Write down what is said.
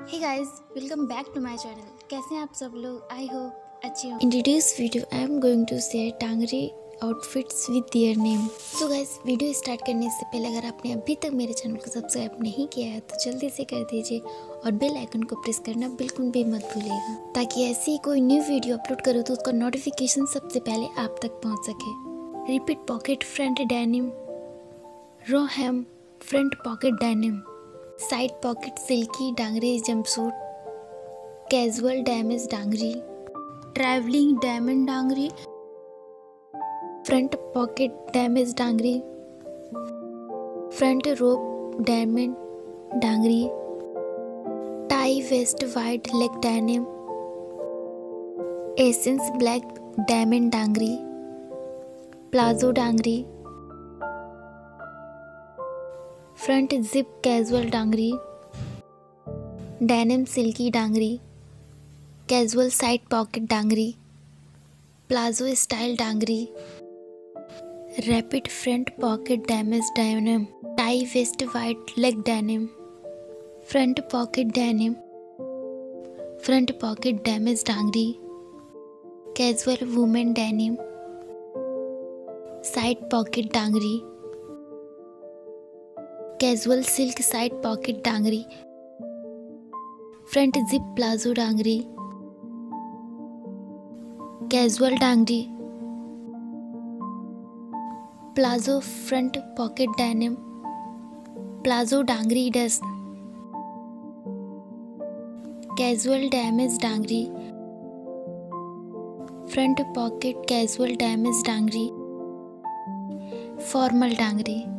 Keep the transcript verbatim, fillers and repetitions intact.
Hey guys, welcome back to my channel. कैसे हैं आप सब लोग? आई होप अच्छे हो। In today's video, I am going to share dungaree outfits with their name. So guys, video start करने से पहले अगर आपने अभी तक मेरे चैनल को सब्सक्राइब नहीं किया है तो जल्दी से कर दीजिए और बेल आइकन को प्रेस करना बिल्कुल भी मत भूलिएगा, ताकि ऐसी कोई न्यू वीडियो अपलोड करूँ तो उसका नोटिफिकेशन सबसे पहले आप तक पहुँच सके। Repeat pocket front denim, raw hem front pocket denim, side pocket silky dungaree jumpsuit, casual damage dungaree, travelling diamond dungaree, front pocket damage dungaree, front rope diamond dungaree, tie waist wide leg denim, essence black diamond dungaree, palazzo dungaree, front zip casual dungaree, denim silky dungaree, casual side pocket dungaree, palazzo style dungaree, rapid front pocket damage denim, tie waist wide leg denim, front pocket denim, front pocket damage dungaree, casual women denim, side pocket dungaree, casual silk side pocket dungaree, front zip palazzo dungaree, casual dungaree, palazzo front pocket denim, palazzo dungaree dust, casual damage dungaree, front pocket casual damage dungaree, formal Dangri.